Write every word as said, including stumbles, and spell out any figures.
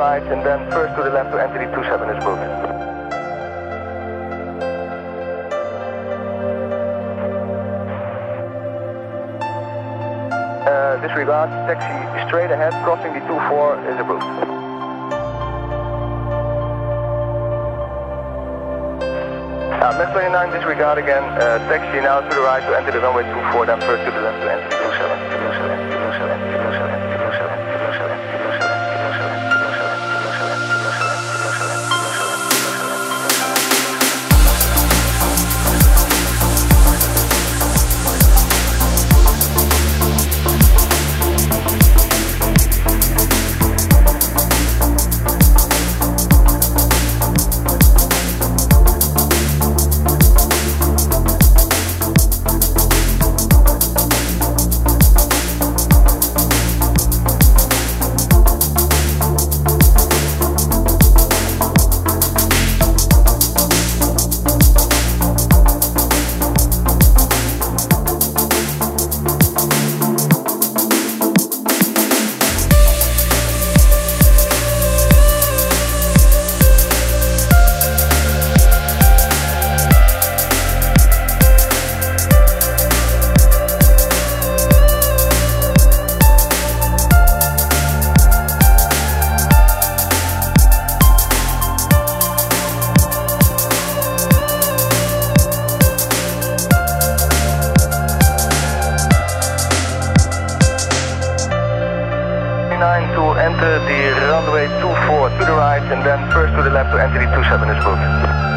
right and then first to the left to enter the two seven is booked. Uh, disregard, taxi straight ahead, crossing the two four is approved. Uh, Met twenty-nine, disregard again, uh, taxi now to the right to enter the runway two four, then first to the left to enter the two seven. two seven, two seven, two seven, two seven, two seven, two seven, two seven, two seven, two seven, two seven, two seven, two seven. To enter the runway two four to the right and then first to the left to enter the two seven is booked.